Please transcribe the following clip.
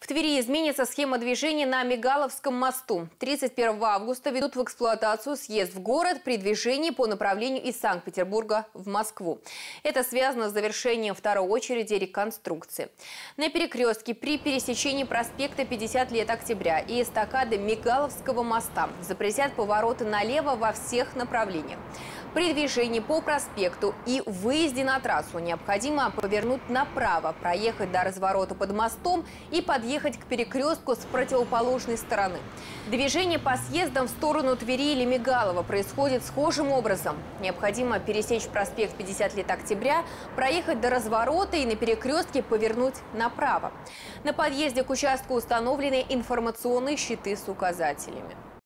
В Твери изменится схема движения на Мигаловском мосту. 31 августа ведут в эксплуатацию съезд в город при движении по направлению из Санкт-Петербурга в Москву. Это связано с завершением второй очереди реконструкции. На перекрестке при пересечении проспекта 50 лет октября и эстакады Мигаловского моста запретят повороты налево во всех направлениях. При движении по проспекту и выезде на трассу необходимо повернуть направо, проехать до разворота под мостом и подъехать к перекрестку с противоположной стороны. Движение по съездам в сторону Твери или Мигалова происходит схожим образом. Необходимо пересечь проспект 50 лет октября, проехать до разворота и на перекрестке повернуть направо. На подъезде к участку установлены информационные щиты с указателями.